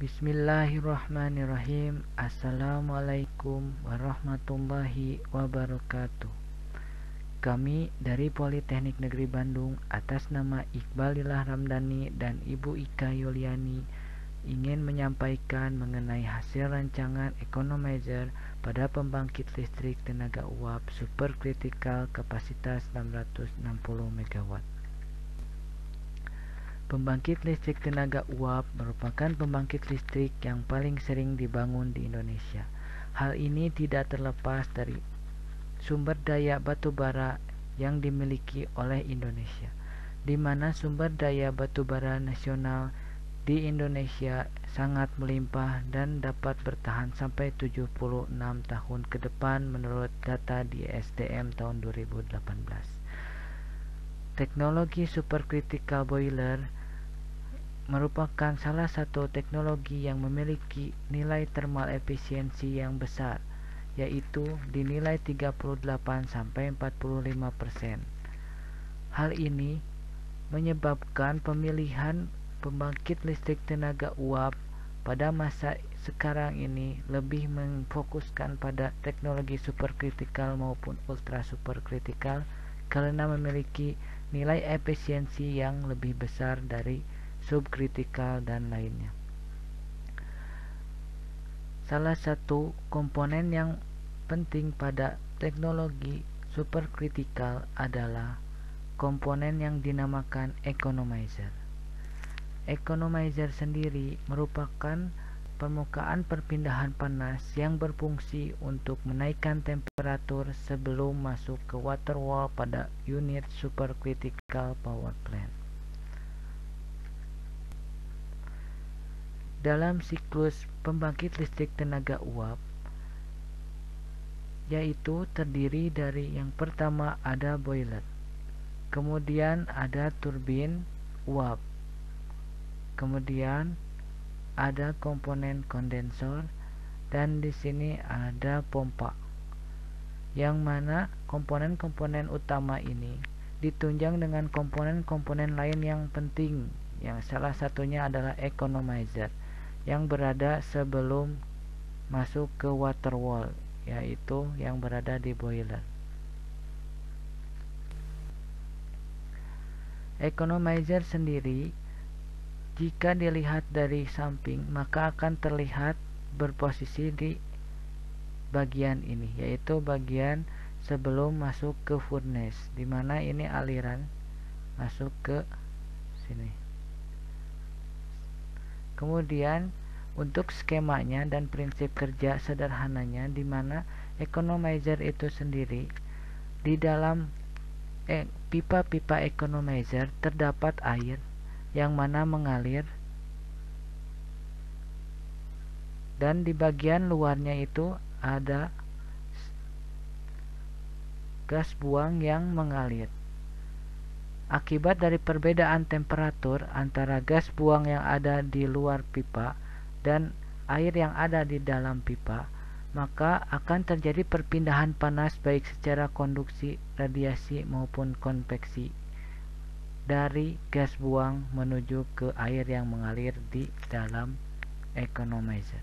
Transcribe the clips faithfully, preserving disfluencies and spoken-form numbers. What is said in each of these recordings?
Bismillahirrahmanirrahim. Assalamualaikum warahmatullahi wabarakatuh. Kami dari Politeknik Negeri Bandung atas nama Iqbal Lillah Ramdhani dan Ibu Ika Yuliani ingin menyampaikan mengenai hasil rancangan economizer pada pembangkit listrik tenaga uap superkritikal kapasitas enam ratus enam puluh megawatt. Pembangkit listrik tenaga uap merupakan pembangkit listrik yang paling sering dibangun di Indonesia. Hal ini tidak terlepas dari sumber daya batubara yang dimiliki oleh Indonesia, di mana sumber daya batubara nasional di Indonesia sangat melimpah dan dapat bertahan sampai tujuh puluh enam tahun ke depan menurut data di S D M tahun dua ribu delapan belas. Teknologi supercritical boiler merupakan salah satu teknologi yang memiliki nilai thermal efisiensi yang besar, yaitu dinilai tiga puluh delapan sampai empat puluh lima persen. Hal ini menyebabkan pemilihan pembangkit listrik tenaga uap pada masa sekarang ini lebih memfokuskan pada teknologi superkritikal maupun ultra superkritikal karena memiliki nilai efisiensi yang lebih besar dari subkritikal dan lainnya. Salah satu komponen yang penting pada teknologi superkritikal adalah komponen yang dinamakan economizer. Economizer sendiri merupakan permukaan perpindahan panas yang berfungsi untuk menaikkan temperatur sebelum masuk ke water wall pada unit supercritical power plant. Dalam siklus pembangkit listrik tenaga uap, yaitu terdiri dari yang pertama ada boiler, kemudian ada turbin uap, kemudian ada komponen kondensor, dan di sini ada pompa. Yang mana komponen-komponen utama ini ditunjang dengan komponen-komponen lain yang penting, yang salah satunya adalah economizer yang berada sebelum masuk ke water wall, yaitu yang berada di boiler. Economizer sendiri jika dilihat dari samping maka akan terlihat berposisi di bagian ini, yaitu bagian sebelum masuk ke furnace, di mana ini aliran masuk ke sini. Kemudian untuk skemanya dan prinsip kerja sederhananya, di mana economizer itu sendiri di dalam eh, pipa-pipa economizer terdapat air yang mana mengalir, dan di bagian luarnya itu ada gas buang yang mengalir. Akibat dari perbedaan temperatur antara gas buang yang ada di luar pipa dan air yang ada di dalam pipa, maka akan terjadi perpindahan panas baik secara konduksi, radiasi maupun konveksi dari gas buang menuju ke air yang mengalir di dalam economizer.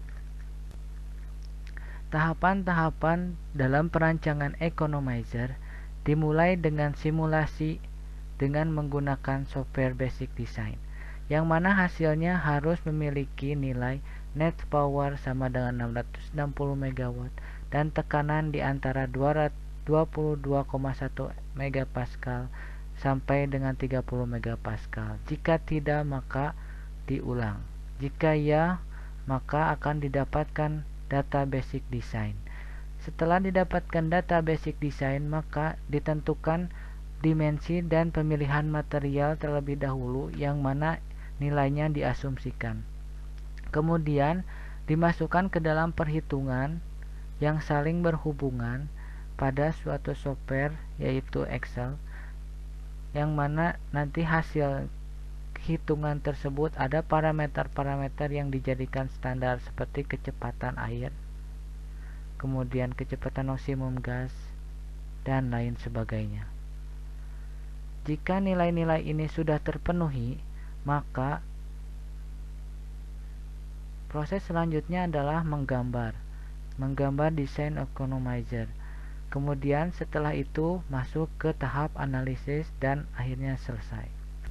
Tahapan-tahapan dalam perancangan economizer dimulai dengan simulasi dengan menggunakan software basic design, yang mana hasilnya harus memiliki nilai net power sama dengan enam ratus enam puluh megawatt dan tekanan di antara dua puluh dua koma satu megapascal sampai dengan tiga puluh megapascal. Jika tidak maka diulang. Jika ya, maka akan didapatkan data basic design. Setelah didapatkan data basic design, maka ditentukan dimensi dan pemilihan material terlebih dahulu yang mana nilainya diasumsikan. Kemudian dimasukkan ke dalam perhitungan yang saling berhubungan pada suatu software yaitu Excel, yang mana nanti hasil hitungan tersebut ada parameter-parameter yang dijadikan standar seperti kecepatan air, kemudian kecepatan maksimum gas, dan lain sebagainya. Jika nilai-nilai ini sudah terpenuhi, maka Proses selanjutnya adalah menggambar. Menggambar desain economizer. Kemudian setelah itu masuk ke tahap analisis dan akhirnya selesai.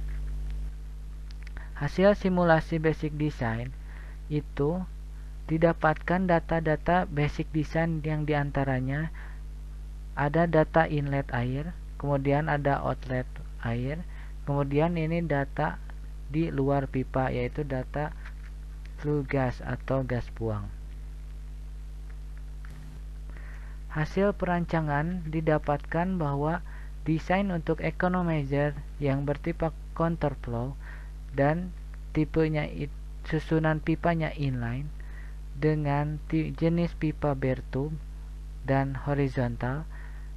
Hasil simulasi basic design itu didapatkan data-data basic design yang diantaranya ada data inlet air, kemudian ada outlet air, kemudian ini data di luar pipa yaitu data flue gas atau gas buang. Hasil perancangan didapatkan bahwa desain untuk economizer yang bertipe counterflow dan tipenya susunan pipanya inline dengan jenis pipa bare tube dan horizontal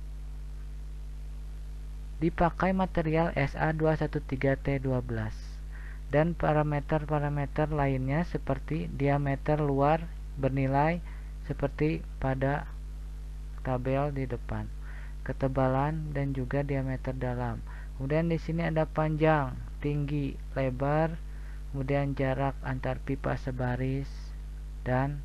dipakai material S A dua satu tiga T dua belas dan parameter-parameter lainnya seperti diameter luar bernilai seperti pada tabel di depan, ketebalan dan juga diameter dalam. Kemudian di sini ada panjang, tinggi, lebar, kemudian jarak antar pipa sebaris dan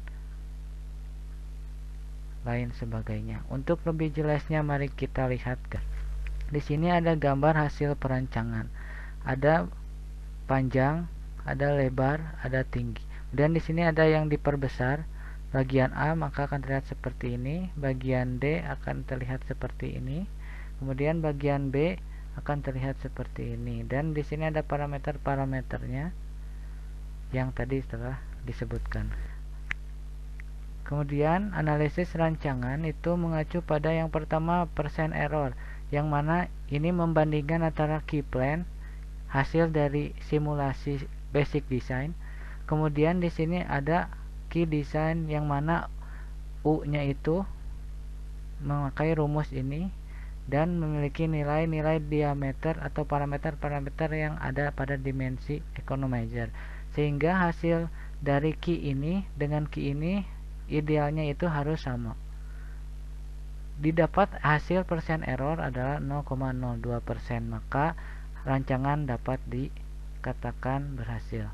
lain sebagainya. Untuk lebih jelasnya mari kita lihat. Di sini ada gambar hasil perancangan. Ada panjang, ada lebar, ada tinggi. Kemudian di sini ada yang diperbesar. Bagian A maka akan terlihat seperti ini, bagian D akan terlihat seperti ini, kemudian bagian B akan terlihat seperti ini. Dan di sini ada parameter-parameternya yang tadi telah disebutkan. Kemudian analisis rancangan itu mengacu pada yang pertama persen error, yang mana ini membandingkan antara key plan hasil dari simulasi basic design. Kemudian di sini ada key design yang mana U-nya itu memakai rumus ini dan memiliki nilai-nilai diameter atau parameter-parameter yang ada pada dimensi economizer, sehingga hasil dari key ini dengan key ini idealnya itu harus sama. Didapat hasil persen error adalah nol koma nol dua persen, maka rancangan dapat dikatakan berhasil.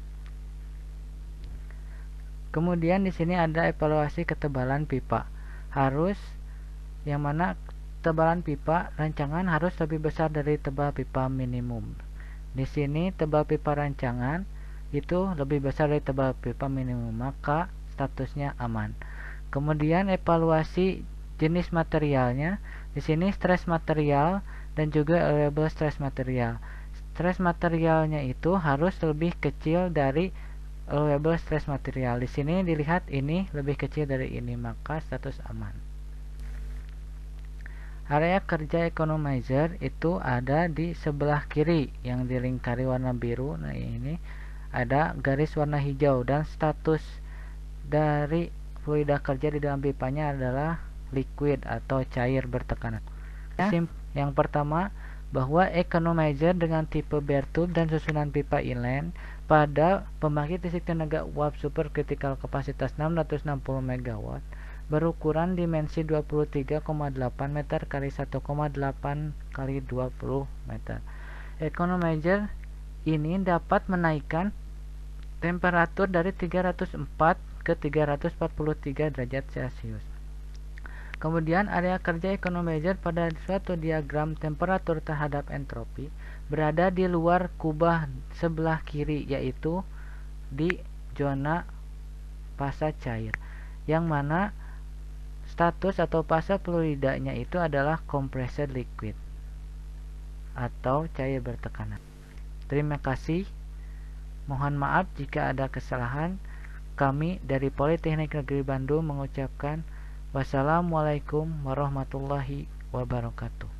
Kemudian di sini ada evaluasi ketebalan pipa. Harus yang mana tebalan pipa rancangan harus lebih besar dari tebal pipa minimum. Di sini tebal pipa rancangan itu lebih besar dari tebal pipa minimum, maka statusnya aman. Kemudian evaluasi jenis materialnya. Di sini stress material dan juga allowable stress material. Stress materialnya itu harus lebih kecil dari allowable stress material. Di sini dilihat ini lebih kecil dari ini, maka status aman. Area kerja economizer itu ada di sebelah kiri yang dilingkari warna biru. Nah, ini ada garis warna hijau dan status dari fluida kerja di dalam pipanya adalah liquid atau cair bertekanan. Yang pertama, bahwa economizer dengan tipe bare tube dan susunan pipa inline pada pembangkit listrik tenaga uap supercritical kapasitas enam ratus enam puluh megawatt berukuran dimensi dua puluh tiga koma delapan meter kali satu koma delapan kali dua puluh meter. Economizer ini dapat menaikkan temperatur dari tiga ratus empat ke tiga ratus empat puluh tiga derajat Celcius. Kemudian area kerja economizer pada suatu diagram temperatur terhadap entropi berada di luar kubah sebelah kiri, yaitu di zona fasa cair, yang mana status atau fase fluidanya itu adalah compressed liquid atau cair bertekanan. Terima kasih. Mohon maaf jika ada kesalahan. Kami dari Politeknik Negeri Bandung mengucapkan wassalamualaikum warahmatullahi wabarakatuh.